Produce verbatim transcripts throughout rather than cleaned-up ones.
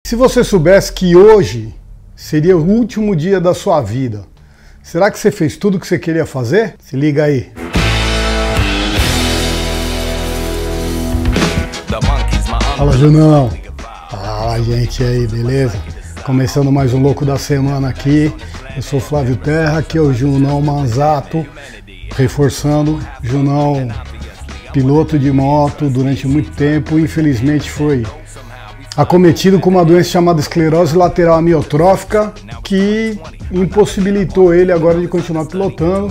Se você soubesse que hoje seria o último dia da sua vida, será que você fez tudo o que você queria fazer? Se liga aí. Fala, Junão. Fala, gente aí, beleza? Começando mais um Louco da Semana aqui. Eu sou Flávio Terra, aqui é o Junão Manzato, reforçando. Junão, piloto de moto durante muito tempo, infelizmente foi acometido com uma doença chamada esclerose lateral amiotrófica, que impossibilitou ele agora de continuar pilotando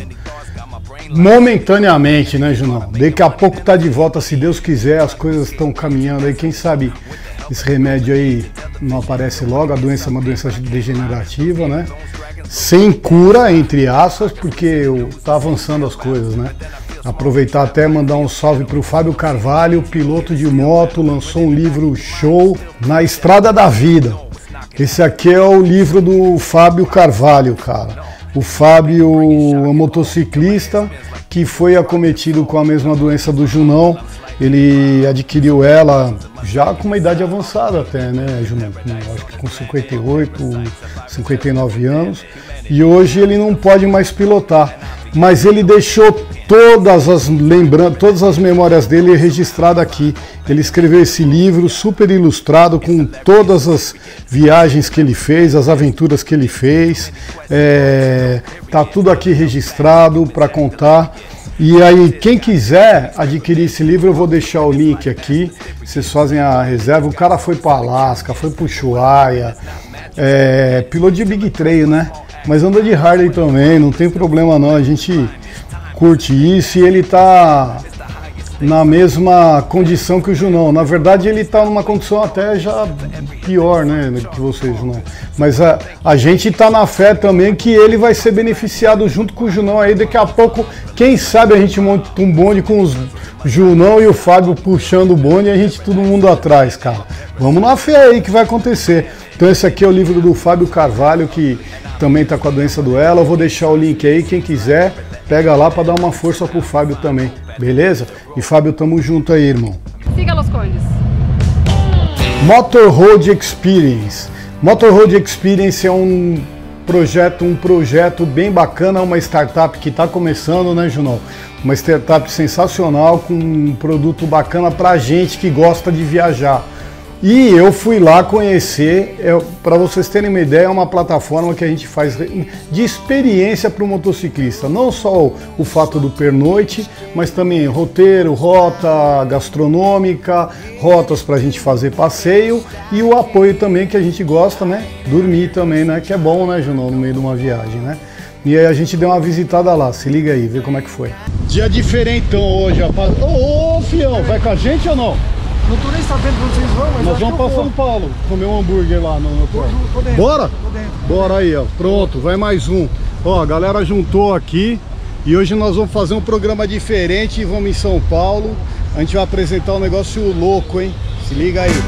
momentaneamente, né, Junão? Daqui a pouco tá de volta, se Deus quiser, as coisas estão caminhando aí, quem sabe esse remédio aí não aparece logo. A doença é uma doença degenerativa, né? Sem cura, entre aspas, porque tá avançando as coisas, né? Aproveitar até mandar um salve para o Fábio Carvalho, piloto de moto, lançou um livro show, Na Estrada da Vida. Esse aqui é o livro do Fábio Carvalho, cara. O Fábio é um motociclista que foi acometido com a mesma doença do Junão. Ele adquiriu ela já com uma idade avançada até, né, Junão? Acho que com cinquenta e oito, cinquenta e nove anos. E hoje ele não pode mais pilotar. Mas ele deixou todas as lembranças, todas as memórias dele registradas aqui. Ele escreveu esse livro super ilustrado com todas as viagens que ele fez, as aventuras que ele fez. É, tá tudo aqui registrado para contar. E aí, quem quiser adquirir esse livro, eu vou deixar o link aqui. Vocês fazem a reserva. O cara foi para Alasca, foi para Ushuaia, é, piloto de Big Trail, né? Mas anda de Harley também, não tem problema não, a gente curte isso. E ele tá na mesma condição que o Junão. Na verdade ele tá numa condição até já pior, né, que vocês, Junão. Mas a, a gente tá na fé também que ele vai ser beneficiado junto com o Junão aí. Daqui a pouco, quem sabe a gente monta um bonde com os Junão e o Fábio puxando o bonde e a gente todo mundo atrás, cara. Vamos na fé aí que vai acontecer. Então esse aqui é o livro do Fábio Carvalho, que também está com a doença do ela. Eu vou deixar o link aí, quem quiser, pega lá para dar uma força pro Fábio também, beleza? E Fábio, tamo junto aí, irmão. Siga Los Condes. Motor Road Experience. Motor Road Experience é um projeto, um projeto bem bacana, uma startup que está começando, né, Junão? Uma startup sensacional, com um produto bacana pra gente que gosta de viajar. E eu fui lá conhecer, é, para vocês terem uma ideia, é uma plataforma que a gente faz de experiência para o motociclista. Não só o, o fato do pernoite, mas também roteiro, rota gastronômica, rotas para a gente fazer passeio e o apoio também que a gente gosta, né? Dormir também, né? Que é bom, né, Junão, no meio de uma viagem, né? E aí a gente deu uma visitada lá, se liga aí, vê como é que foi. Dia diferentão hoje, rapaz. Ô, ô, fião, vai com a gente ou não? Não tô nem sabendo pra vocês vão, mas nós vamos para São Paulo comer um hambúrguer lá no, no... Tô, tô dentro, Bora? tô dentro. Bora aí, ó. Pronto, vai mais um. Ó, a galera juntou aqui e hoje nós vamos fazer um programa diferente. Vamos em São Paulo. A gente vai apresentar um negócio louco, hein? Se liga aí.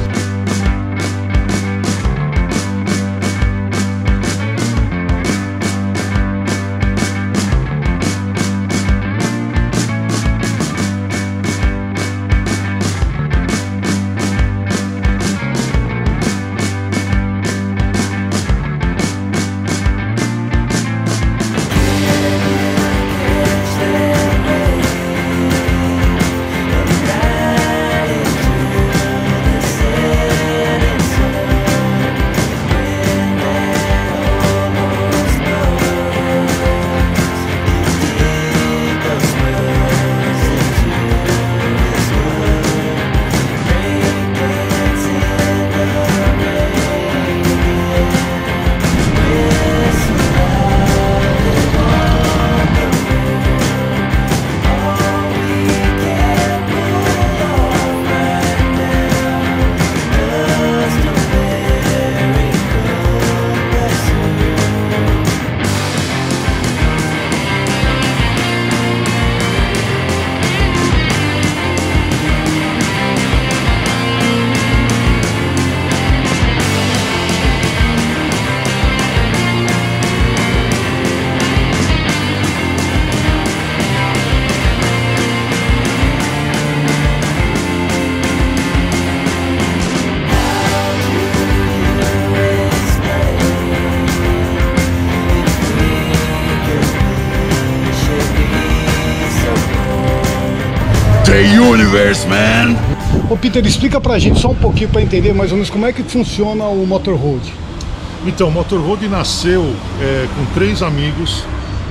universe, man. Ô Peter, explica pra gente só um pouquinho pra entender mais ou menos como é que funciona o Motorroad. Então, o Motorroad nasceu é, com três amigos,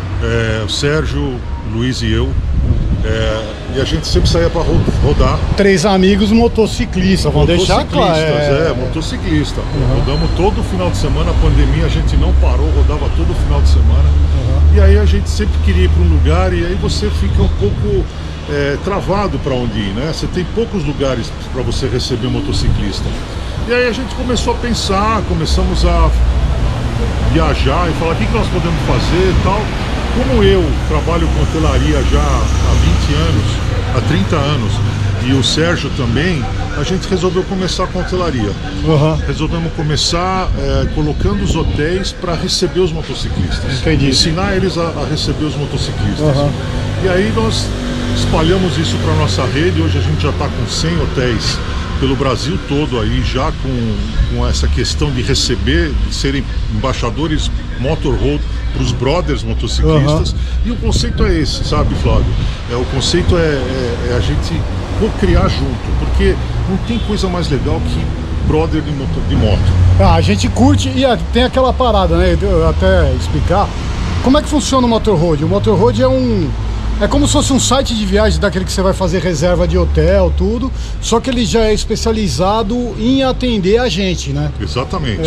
é, o Sérgio, o Luiz e eu, é, e a gente sempre saía para rodar. Três amigos motociclistas, vamos deixar claro. É, é motociclista. Uhum. Rodamos todo final de semana, a pandemia a gente não parou, rodava todo final de semana. Uhum. E aí a gente sempre queria ir para um lugar e aí você fica um pouco é, travado para onde ir, né? Você tem poucos lugares para você receber motociclista. E aí a gente começou a pensar, começamos a viajar e falar o que, que nós podemos fazer e tal. Como eu trabalho com hotelaria já há vinte anos, há trinta anos, e o Sérgio também, a gente resolveu começar com hotelaria. Uhum. Resolvemos começar é, colocando os hotéis para receber os motociclistas. Entendi. Ensinar eles a, a receber os motociclistas. Uhum. E aí nós espalhamos isso para nossa rede. Hoje a gente já está com cem hotéis pelo Brasil todo aí, já com, com essa questão de receber, de serem embaixadores Motorroad para os brothers motociclistas. Uhum. E o conceito é esse, sabe, Flávio? É, o conceito é, é, é a gente co-criar junto, porque não tem coisa mais legal que brother de moto. De moto. Ah, a gente curte e tem aquela parada, né? Eu até explicar como é que funciona o Motorroad. O Motorroad é um É como se fosse um site de viagem daquele que você vai fazer reserva de hotel, tudo, só que ele já é especializado em atender a gente, né? Exatamente.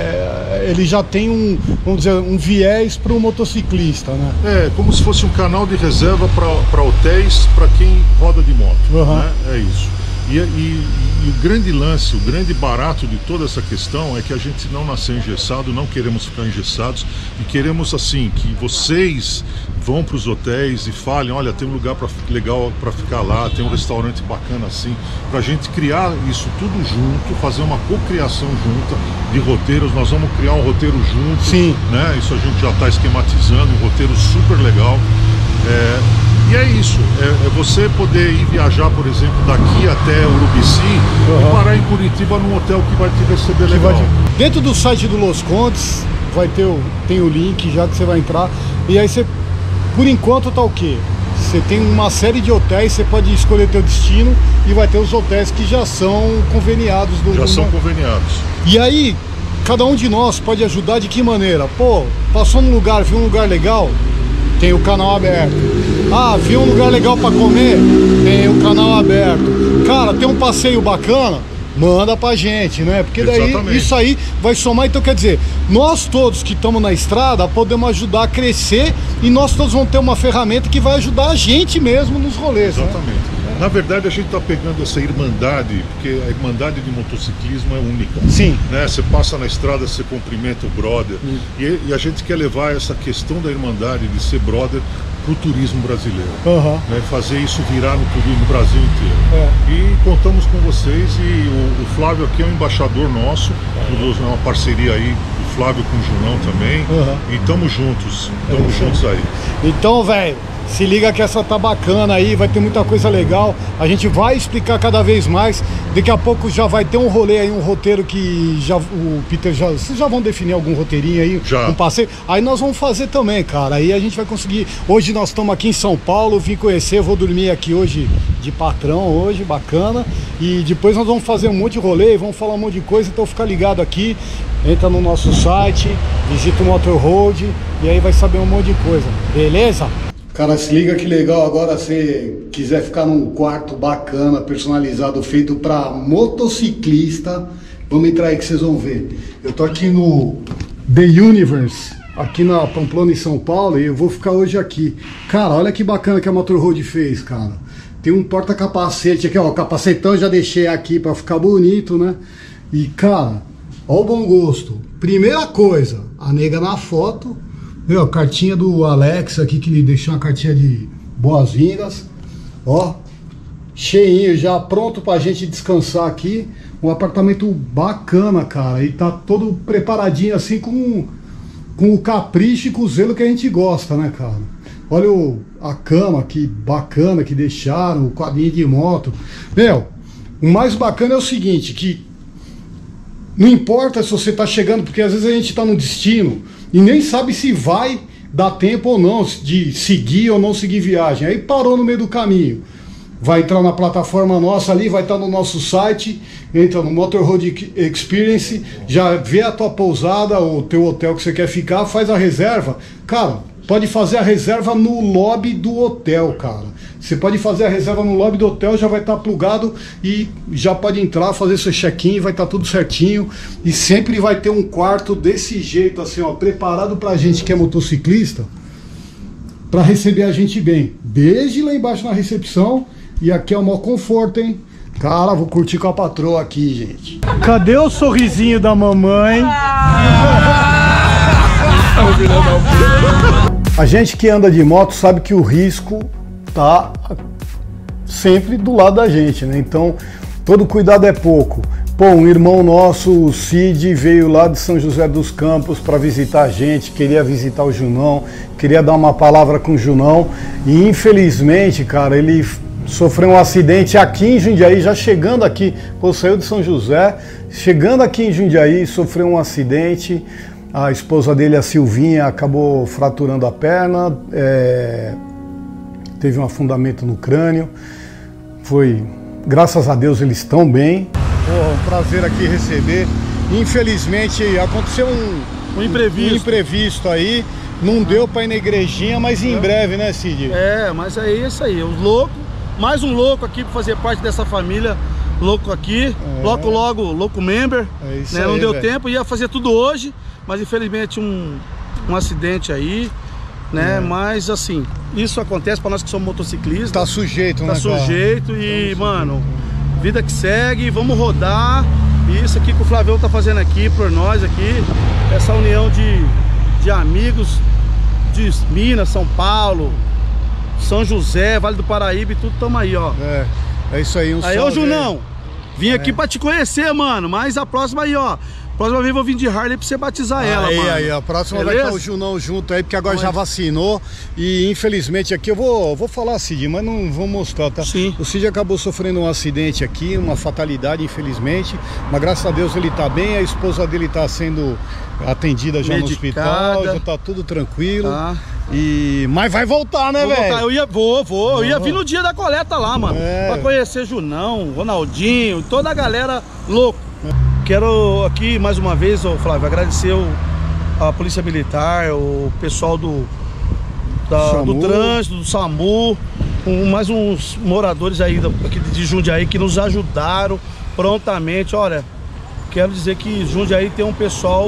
É, ele já tem um, vamos dizer, um viés para o motociclista, né? É, como se fosse um canal de reserva para hotéis, para quem roda de moto, uhum. né? É isso. E, e, e o grande lance, o grande barato de toda essa questão é que a gente não nasceu engessado, não queremos ficar engessados e queremos assim que vocês vão para os hotéis e falem, olha, tem um lugar pra, legal para ficar lá, tem um restaurante bacana assim, para a gente criar isso tudo junto, fazer uma cocriação junta de roteiros. Nós vamos criar um roteiro junto, Sim. né? Isso a gente já está esquematizando, um roteiro super legal. É, E é isso, é, é você poder ir viajar, por exemplo, daqui até Urubici uhum. e parar em Curitiba num hotel que vai te receber legal. Vai... Dentro do site do Los Condes vai ter o, tem o link já que você vai entrar. E aí você, por enquanto tá o quê? Você tem uma série de hotéis, você pode escolher teu destino e vai ter os hotéis que já são conveniados. Do, já do... são conveniados. E aí, cada um de nós pode ajudar de que maneira? Pô, passou num lugar, viu um lugar legal? Tem o canal aberto. Ah, viu um lugar legal para comer? Tem o canal aberto. Cara, tem um passeio bacana? Manda pra gente, né? Porque daí Exatamente. Isso aí vai somar. Então quer dizer, nós todos que estamos na estrada podemos ajudar a crescer e nós todos vamos ter uma ferramenta que vai ajudar a gente mesmo nos rolês. Exatamente. Né? Na verdade a gente está pegando essa irmandade, porque a irmandade de motociclismo é única. Sim. Né? Você passa na estrada, você cumprimenta o brother. E, e a gente quer levar essa questão da irmandade, de ser brother, para o turismo brasileiro. Uhum. Né? Fazer isso virar no turismo no Brasil inteiro. É. E contamos com vocês e o, o Flávio aqui é um embaixador nosso, é uma parceria aí do Flávio com o Junão também. Uhum. E estamos juntos, estamos é juntos aí. Então, velho, se liga que essa tá bacana aí, vai ter muita coisa legal. A gente vai explicar cada vez mais. Daqui a pouco já vai ter um rolê aí, um roteiro que já o Peter já, vocês já vão definir algum roteirinho aí, já. um passeio. Aí nós vamos fazer também, cara. Aí a gente vai conseguir. Hoje nós estamos aqui em São Paulo, vim conhecer, vou dormir aqui hoje de patrão hoje, bacana. E depois nós vamos fazer um monte de rolê, vamos falar um monte de coisa, então fica ligado aqui. Entra no nosso site, visita o Motorroad e aí vai saber um monte de coisa. Beleza? Cara, se liga que legal, agora se quiser ficar num quarto bacana, personalizado, feito para motociclista, vamos entrar aí que vocês vão ver. Eu tô aqui no The Universe, aqui na Pamplona, em São Paulo, e eu vou ficar hoje aqui. Cara, olha que bacana que a Motorroad fez, cara. Tem um porta-capacete aqui, ó, o capacetão eu já deixei aqui para ficar bonito, né? E, cara, ó o bom gosto. Primeira coisa, a nega na foto. Meu, a cartinha do Alex aqui, que deixou uma cartinha de boas-vindas. Ó, cheinho já, pronto pra gente descansar aqui. Um apartamento bacana, cara. E tá todo preparadinho assim com, com o capricho e com o zelo que a gente gosta, né, cara? Olha o, a cama que bacana que deixaram, o quadrinho de moto. Meu, o mais bacana é o seguinte, que não importa se você tá chegando, porque às vezes a gente tá no destino e nem sabe se vai dar tempo ou não de seguir ou não seguir viagem. Aí parou no meio do caminho. vai entrar na plataforma nossa ali, vai estar no nosso site, entra no Motorroad Experience, já vê a tua pousada, o teu hotel que você quer ficar, faz a reserva. Cara, pode fazer a reserva no lobby do hotel, cara. Você pode fazer a reserva no lobby do hotel, já vai estar plugado e já pode entrar, fazer seu check-in, vai estar tudo certinho. E sempre vai ter um quarto desse jeito, assim, ó, preparado pra gente que é motociclista, pra receber a gente bem. Desde lá embaixo na recepção. E aqui é o maior conforto, hein? Cara, vou curtir com a patroa aqui, gente. Cadê o sorrisinho da mamãe? A gente que anda de moto sabe que o risco tá sempre do lado da gente, né? Então, todo cuidado é pouco. Pô, um irmão nosso, o Cid, veio lá de São José dos Campos para visitar a gente, queria visitar o Junão, queria dar uma palavra com o Junão. E infelizmente, cara, ele sofreu um acidente aqui em Jundiaí, já chegando aqui, pô, saiu de São José, chegando aqui em Jundiaí, sofreu um acidente, a esposa dele, a Silvinha, acabou fraturando a perna, é, teve um afundamento no crânio, foi, graças a Deus eles estão bem. Pô, um prazer aqui receber, infelizmente aconteceu um, Um imprevisto. um imprevisto aí, não deu para ir na igrejinha, mas em breve, né, Cid? É, mas é isso aí, os loucos. Mais um louco aqui para fazer parte dessa família, louco aqui, é. logo logo, louco member, é isso né? aí, Não deu véio. tempo, ia fazer tudo hoje, mas infelizmente um, um acidente aí, né? É. Mas assim, isso acontece para nós que somos motociclistas. Tá sujeito, tá né? Tá sujeito e, tá mano, sujeito. Vida que segue, vamos rodar. E isso aqui que o Flavião tá fazendo aqui por nós aqui, essa união de, de amigos de Minas, São Paulo, São José, Vale do Paraíba e tudo, tamo aí, ó. É, é isso aí, um Aí, ô Junão, vim é. aqui pra te conhecer, mano, mas a próxima aí, ó. Próxima vez eu vou vir de Harley pra você batizar aí, ela, mano. Aí, a próxima Beleza? Vai estar o Junão junto aí, porque agora Mas... já vacinou. E infelizmente aqui eu vou, vou falar, Cid, mas não vou mostrar, tá? Sim. O Cid acabou sofrendo um acidente aqui, uma fatalidade, infelizmente. Mas graças a Deus ele tá bem, a esposa dele tá sendo atendida já Medicada. no hospital, já tá tudo tranquilo. Tá. E... Mas vai voltar, né, velho? Eu ia, vou, vou. Eu ia vir no dia da coleta lá, mano. É. Pra conhecer Junão, Ronaldinho, toda a galera louco. É. Quero aqui, mais uma vez, ô Flávio, agradecer o, a Polícia Militar, o pessoal do, da, do trânsito, do SAMU, um, mais uns moradores aí aqui de Jundiaí que nos ajudaram prontamente. Olha, quero dizer que Jundiaí tem um pessoal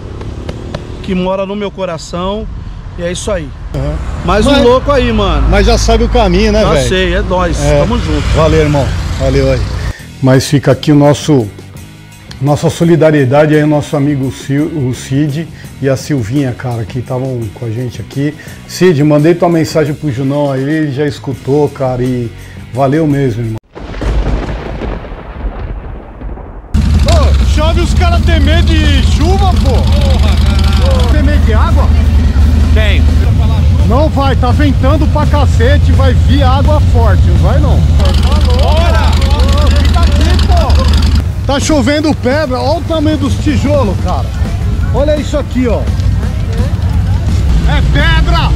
que mora no meu coração. E é isso aí. Uhum. Mais um mas, louco aí, mano. Mas já sabe o caminho, né, velho? Já sei, é nóis. É. Tamo junto. Valeu, irmão. Valeu aí. Mas fica aqui o nosso... Nossa solidariedade aí, o nosso amigo o Cid e a Silvinha, cara, que estavam com a gente aqui. Cid, mandei tua mensagem pro Junão aí, ele já escutou, cara, e valeu mesmo, irmão. Ô, chove os caras têm medo de chuva, pô? Porra, cara. Tem medo de água? Tenho. Não vai, tá ventando pra cacete, vai vir água forte, não vai não. Bora! Fica aqui, pô! Tá chovendo pedra, olha o tamanho dos tijolos, cara. Olha isso aqui, ó. É pedra!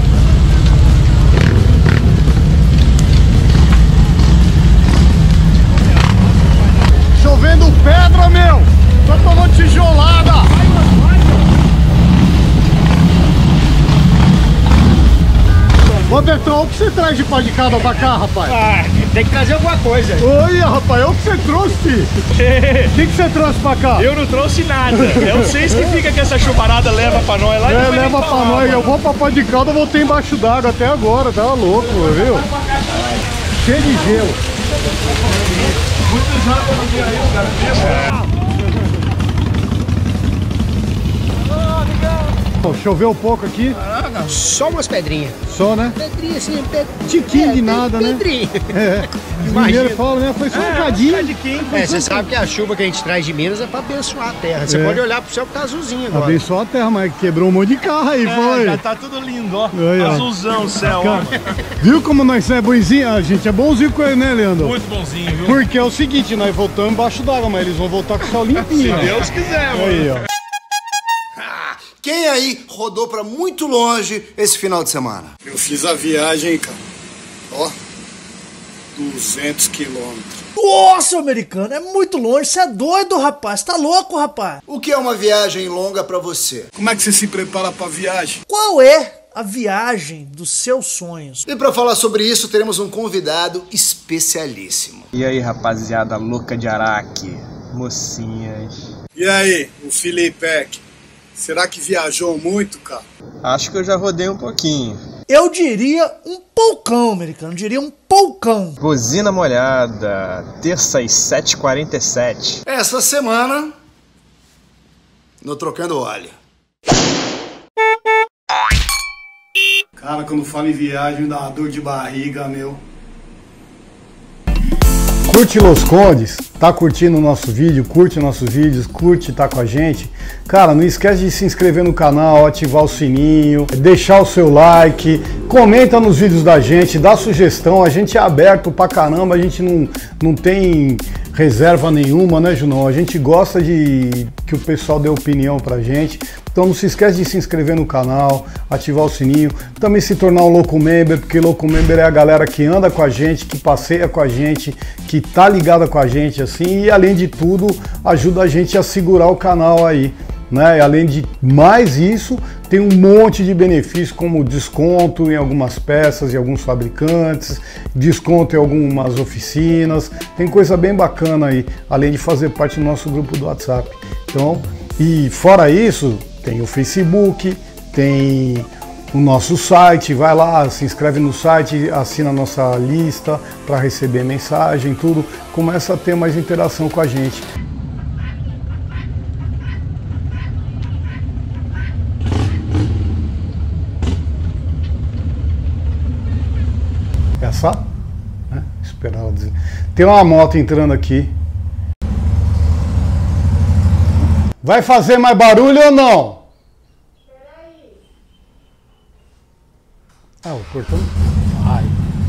Chovendo pedra, meu! Só tomou tijolada! Ô Betão, o que você traz de pá de cada pra cá, rapaz? Ah, tem que trazer alguma coisa. Oi, rapaz, o que você trouxe? O que, que você trouxe pra cá? Eu não trouxe nada. É vocês que fica que essa chuvarada leva pra nós lá. É, leva pra nós. Mano. Eu vou pra pá de calda, voltei embaixo d'água até agora, tava louco, viu? Cheio de gelo. Muitos anos eu não vi aí, cara. Choveu um pouco aqui? Ah, só umas pedrinhas. Só, né? Pedrinha assim, ped... tiquinho é, de nada, né? Pedrinha. É. Imagina. Fala, né? Foi só um cadinho. É, você sabe que a chuva que a gente traz de Minas é pra abençoar a terra. Você é. pode olhar pro céu que tá azulzinho agora. Abençoar a terra, mas quebrou um monte de carro aí, é, foi. Já tá tudo lindo, ó. Aí, ó. Azulzão o céu, ó. Viu como nós é bonzinho? A gente é bonzinho com ele, né, Leandro? Muito bonzinho, viu? Porque é o seguinte, nós voltamos embaixo d'água, mas eles vão voltar com o céu limpinho. Se Deus quiser, mano. Aí, ó. Quem aí rodou pra muito longe esse final de semana? Eu fiz a viagem, cara. Ó. duzentos quilômetros. Nossa, americano, é muito longe. Você é doido, rapaz. Tá louco, rapaz. O que é uma viagem longa pra você? Como é que você se prepara pra viagem? Qual é a viagem dos seus sonhos? E pra falar sobre isso, teremos um convidado especialíssimo. E aí, rapaziada louca de Araque, mocinhas. E aí, o Felipe, será que viajou muito, cara? Acho que eu já rodei um pouquinho. Eu diria um poucão, americano. Eu diria um poucão. Buzina molhada, terça às sete e quarenta e sete. Essa semana, no Trocando Óleo. Cara, quando falo em viagem, dá uma dor de barriga, meu. Curte Los Condes, tá curtindo o nosso vídeo, curte nossos vídeos, curte, tá com a gente. Cara, não esquece de se inscrever no canal, ativar o sininho, deixar o seu like, comenta nos vídeos da gente, dá sugestão, a gente é aberto pra caramba, a gente não, não tem reserva nenhuma, né, Junão? A gente gosta de que o pessoal dê opinião pra gente. Então não se esquece de se inscrever no canal, ativar o sininho, também se tornar um Loco Member, porque Loco Member é a galera que anda com a gente, que passeia com a gente, que tá ligada com a gente assim, e além de tudo, ajuda a gente a segurar o canal aí, né? E além de mais isso, tem um monte de benefícios, como desconto em algumas peças e alguns fabricantes, desconto em algumas oficinas, tem coisa bem bacana aí, além de fazer parte do nosso grupo do WhatsApp. Então, e fora isso, tem o Facebook, tem o nosso site, vai lá, se inscreve no site, assina a nossa lista para receber mensagem, tudo, começa a ter mais interação com a gente. Essa, né? Esperar ela dizer. Tem uma moto entrando aqui. Vai fazer mais barulho ou não? Peraí. Ah, o portão vai.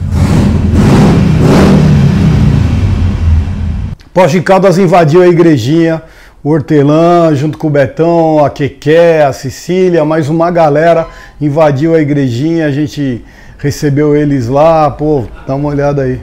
Poste de Caldas invadiu a igrejinha. O Hortelã, junto com o Betão, a Keké, a Cecília, mais uma galera invadiu a igrejinha. A gente recebeu eles lá. Pô, dá uma olhada aí.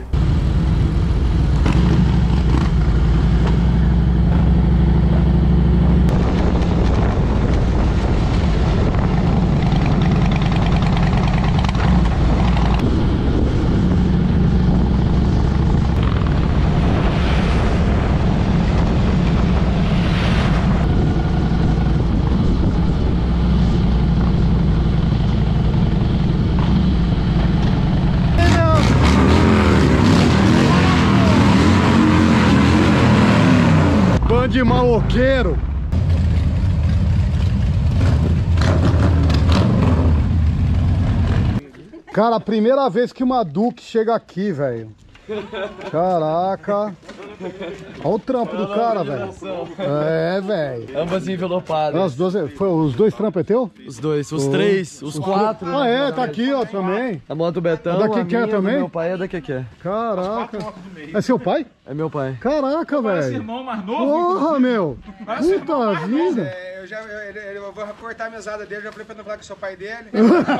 De maloqueiro. Cara, a primeira vez que uma Duke chega aqui, velho. Caraca. Olha o trampo do cara, velho. É, velho. Ambas envelopadas. As duas, foi, os dois trampos é teu? Os dois, os oh. três, os, os quatro. Ah, é, tá aqui, ó, também. A moto do Betão, da Keké minha, também? Meu pai é da Keké. Caraca. É seu pai? É meu pai. Caraca, velho. Parece irmão mais novo. Porra, meu. Puta vida. É, eu já eu, eu, eu vou cortar a mesada dele, já falei pra não falar que eu sou pai dele.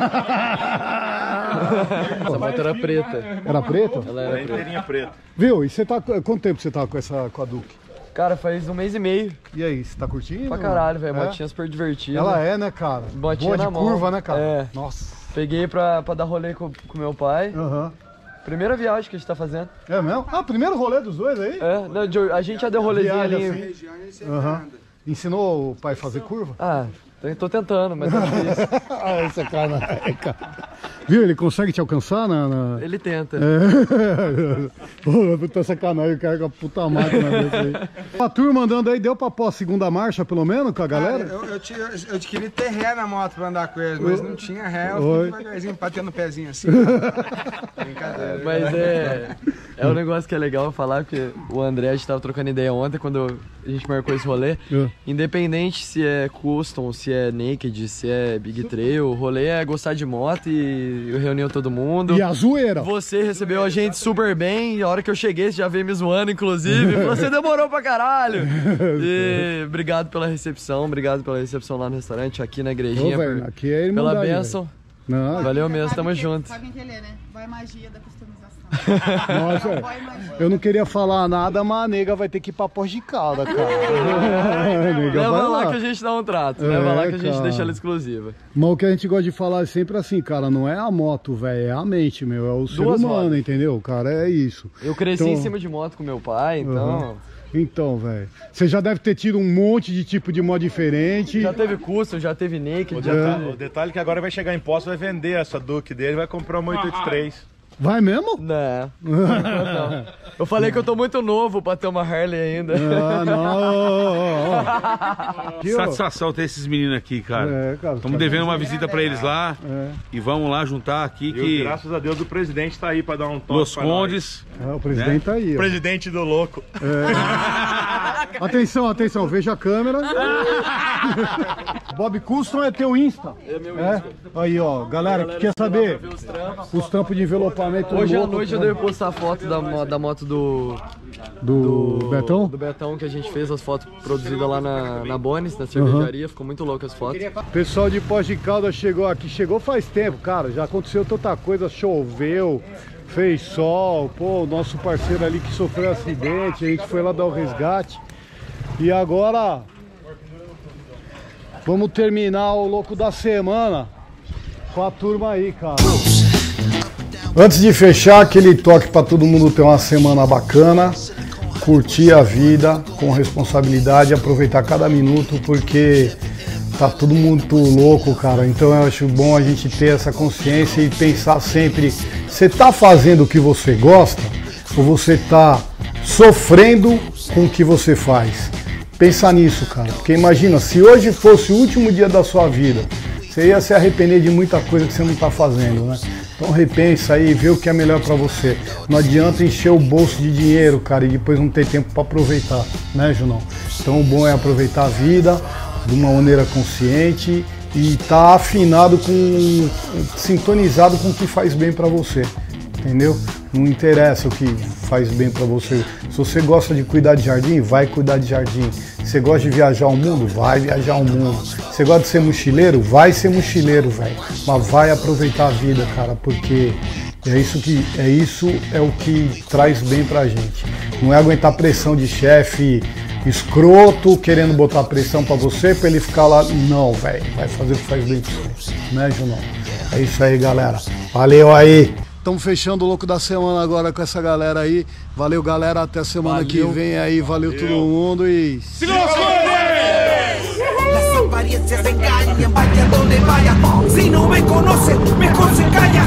Essa moto era preta. Era preta? Ela era preta. preta. Viu? E você tá. Quanto tempo você tá com essa com a Duke? Cara, faz um mês e meio. E aí, você tá curtindo? Pra caralho, velho. É? Motinha super divertida. Ela é, né, cara? Botinha Boa de na mão. curva, né, cara? É. Nossa. Peguei pra, pra dar rolê com, com meu pai. Aham. Uhum. Primeira viagem que a gente tá fazendo. É mesmo? Ah, primeiro rolê dos dois aí? É, não, a gente já deu rolezinho ali. Assim. Uhum. Ensinou o pai a fazer curva? Ah, tô tentando, mas é difícil. Ah, esse cara, cara. Viu? Ele consegue te alcançar na... na... Ele tenta. É. Pô, puta sacanagem, o cara com a puta máquina desse aí. A turma andando aí, deu pra pôr a segunda marcha, pelo menos, com a galera? Ah, eu, eu, eu, eu queria ter ré na moto pra andar com eles, mas não tinha ré, eu fui devagarzinho, batendo o pezinho assim. Brincadeira. Mas é... É um negócio que é legal falar, porque o André, a gente tava trocando ideia ontem, quando a gente marcou esse rolê. É. Independente se é custom, se é naked, se é big trail, o rolê é gostar de moto e reuniu todo mundo. E a zoeira. Você recebeu a gente super bem, e a hora que eu cheguei, você já veio me zoando, inclusive. Você demorou pra caralho. E obrigado pela recepção, obrigado pela recepção lá no restaurante, aqui na igrejinha. Ô, velho, por, aqui é pela bênção. Não. Valeu mesmo, tamo junto. Sabe quem que ele é, né? Vai magia da customização. Nossa, eu não queria falar nada, mas a nega vai ter que ir pra Pós de Calda, cara. Leva lá, lá que a gente dá um trato, é, leva lá que a gente cara. deixa ela exclusiva. Mas o que a gente gosta de falar é sempre assim, cara, não é a moto, velho, é a mente, meu, é o Duas ser humano, motos. entendeu? Cara, é isso. Eu cresci então... em cima de moto com meu pai, então... Uhum. Então, velho, você já deve ter tido um monte de tipo de moto diferente. Já teve custom, já teve naked. O, já detalhe, teve... o detalhe é que agora vai chegar em posto, vai vender essa Duke dele, vai comprar uma oito oito três. Vai mesmo? Não. não. Eu falei que eu tô muito novo pra ter uma Harley ainda. Ah, não. Que satisfação ter esses meninos aqui, cara. É, cara Estamos devendo uma visita pra eles lá. É. E vamos lá juntar aqui. Que... Eu, graças a Deus o presidente tá aí pra dar um toque. Los Condes. É, o presidente né? tá aí. Ó. Presidente do louco. É. Atenção, atenção, veja a câmera. Bob Custom é teu Insta. É meu é? Insta. Aí, ó, galera, que quer saber? Os trampos. Os trampos de envelopamento. Hoje louco, à noite eu devo postar foto da, da moto do, do. Do Betão? Do Betão, que a gente fez as fotos produzidas lá na, na Bonis, na cervejaria. Uhum. Ficou muito louco as fotos. Pessoal de Pós de Calda chegou aqui. Chegou faz tempo, cara. Já aconteceu tanta coisa. Choveu, fez sol. Pô, o nosso parceiro ali que sofreu acidente. A gente foi lá dar o resgate. E agora. Vamos terminar o louco da semana com a turma aí, cara. Antes de fechar, aquele toque para todo mundo ter uma semana bacana, curtir a vida com responsabilidade, aproveitar cada minuto, porque tá todo mundo louco, cara. Então eu acho bom a gente ter essa consciência e pensar sempre, você tá fazendo o que você gosta ou você tá sofrendo com o que você faz? Pensa nisso, cara, porque imagina, se hoje fosse o último dia da sua vida, você ia se arrepender de muita coisa que você não tá fazendo, né? Então repensa aí, vê o que é melhor pra você. Não adianta encher o bolso de dinheiro, cara, e depois não ter tempo pra aproveitar, né, Junão? Então o bom é aproveitar a vida de uma maneira consciente e estar afinado com, sintonizado com o que faz bem pra você, entendeu? Não interessa o que faz bem pra você. Se você gosta de cuidar de jardim, vai cuidar de jardim. Se você gosta de viajar o mundo, vai viajar o mundo. Se você gosta de ser mochileiro, vai ser mochileiro, velho. Mas vai aproveitar a vida, cara, porque é isso que é isso é o que traz bem pra gente. Não é aguentar pressão de chefe escroto querendo botar pressão pra você pra ele ficar lá. Não, velho. Vai fazer o que faz bem pra você, né, Junão? É isso aí, galera. Valeu aí. Estamos fechando o louco da semana agora com essa galera aí. Valeu, galera. Até a semana Valeu. que vem aí. Valeu, Valeu. todo mundo e... Siga os Las apariencias engañan, vaya donde vaya. Si no me conoce, mejor se calla.